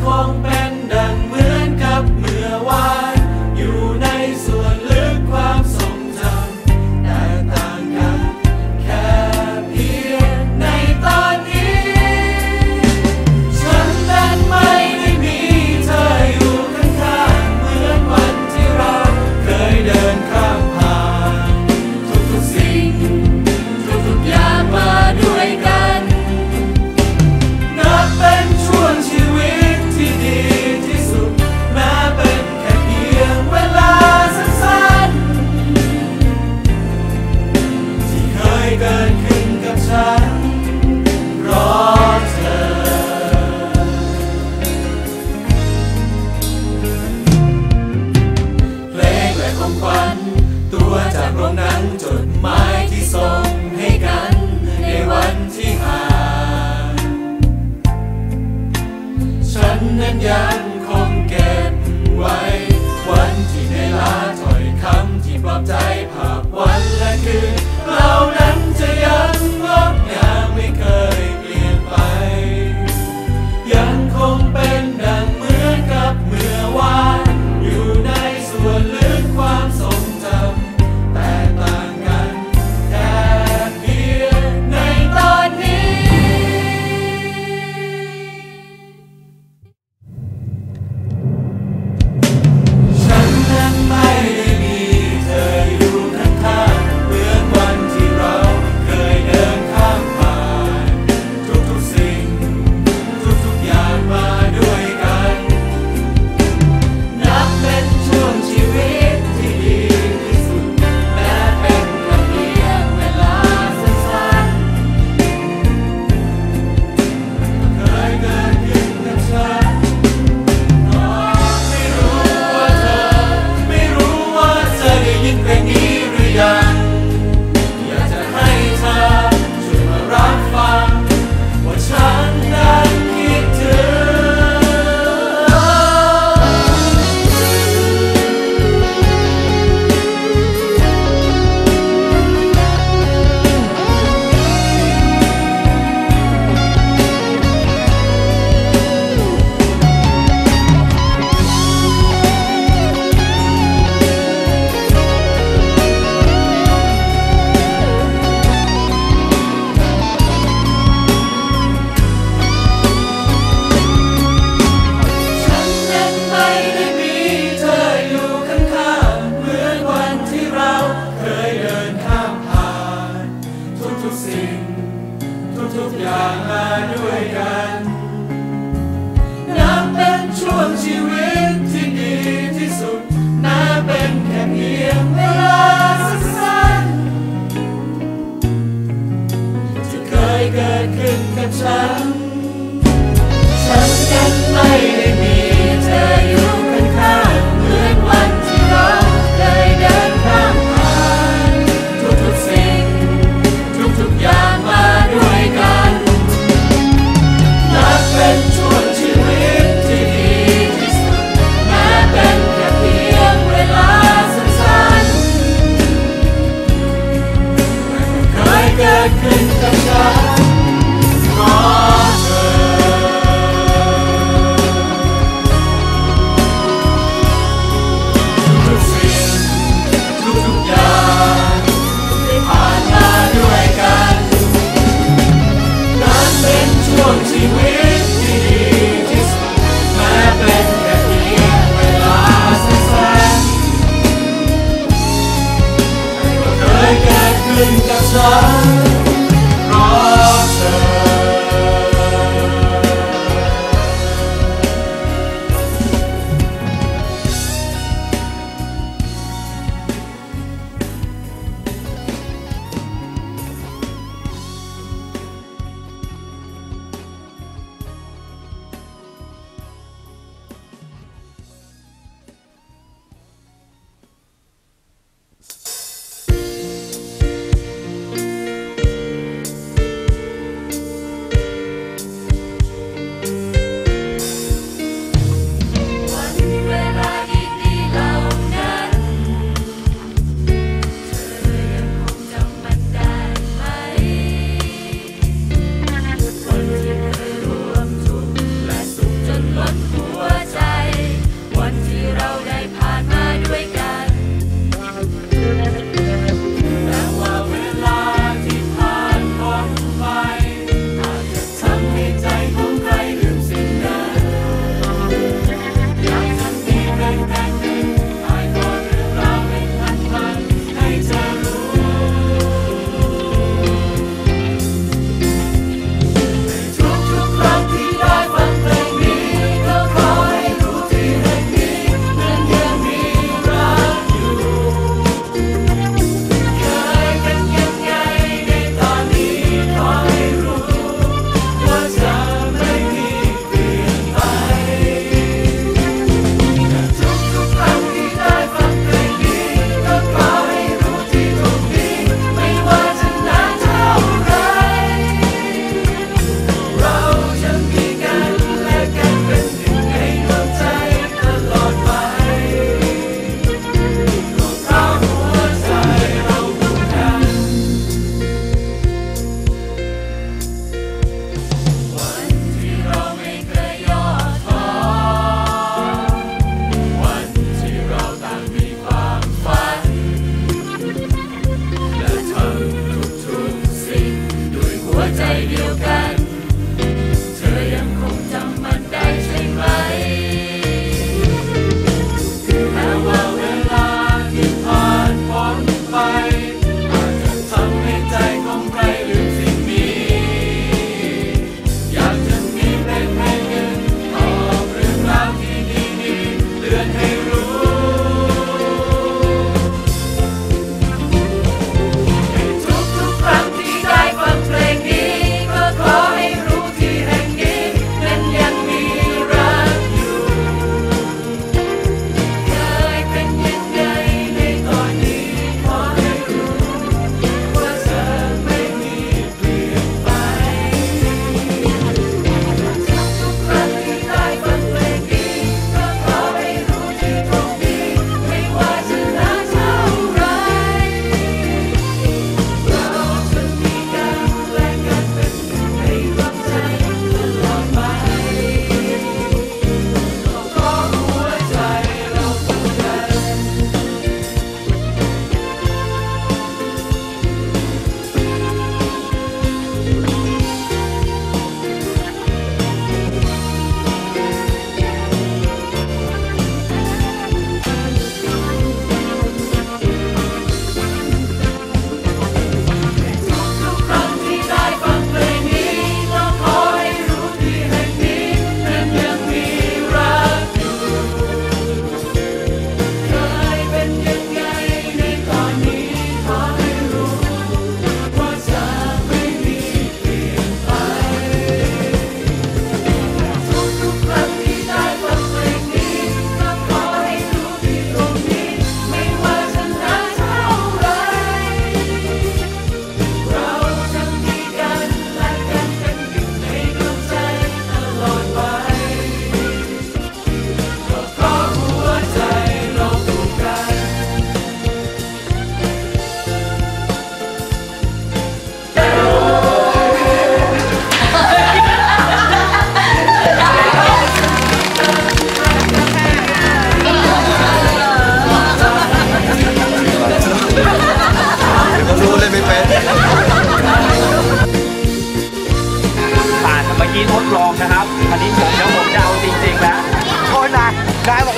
งเป็นดังเหมือนกับเมื่อวานอยู่ในส่วนลึกความทรงจำแต่ต่างกันแค่เพียงในตอนนี้ฉันนั้นไม่ได้มีเธออยู่ข้างๆเหมือนวันที่เราเคยเดินข้ามผ่านทุกๆสิ่งทุกๆอย่างมาด้วยกันนับเป็นช่วงชีวิตที่ดีที่สุดแม้เป็นแค่เพียงเวลาสั้นๆที่เคยเกิดขึ้นกับฉันเพราะเธอเพลงและของขวัญตัวจากโรงหนังจดหมายที่ส่งให้กันในวันที่ห่างฉันนั้นยังคงเก็บไว้วันที่ในลาถ้อยคำที่ปลอบใจภาพวันและคืนเหล่านั้นจะยังงดงามไม่เคยเปลี่ยนไปยังคงเป็นดังเหมือนกับเมื่อวานอยู่ในส่วนลึกความทรงจำแต่ต่างกันแค่เพียงในตอนนี้ฉันนั้นไม่ได้มีเธออยู่ข้างๆเหมือนวันที่เราเคยเดินข้ามผ่านทุกๆสิ่งทุกๆอย่างมาด้วยกันนับเป็นช่วงชีวิตที่ดีที่สุดแม้เป็นแค่เพียงเวลาสั้นๆเคยเกิดขึ้นกับฉันไม่รู้ว่าเธอได้ยินเพลงนี้หรือยังอยากจะให้เธอช่วยมารับฟังว่าฉันนั้นคิดถึงฉันนั้นไม่ได้มีเธออยู่ข้างๆเหมือนวันที่เราเคยเดินข้ามผ่านทุกๆสิ่งทุกๆอย่างมาด้วยกันนับเป็นช่วงชีวิตที่ดีที่สุดนับเป็นแค่เพียงเวลาสั้นๆที่เคยเกิดขึ้นกับฉันนั้นไม่ได้มีเธออยู่ข้างๆเหมือนวันที่เราเคยเดินข้ามผ่านทุกๆสิ่งทุกๆอย่างมาด้วยกันนับเป็นช่วงชีวิตที่ดีที่สุดแม้เป็นแค่เพียงเวลาสั้นๆเคยเกิดขึ้นกับฉันเพราะเธอ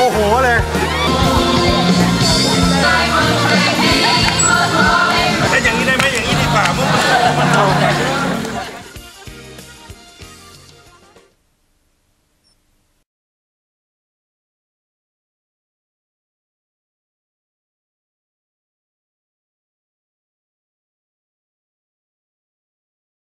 โอ้โหเลย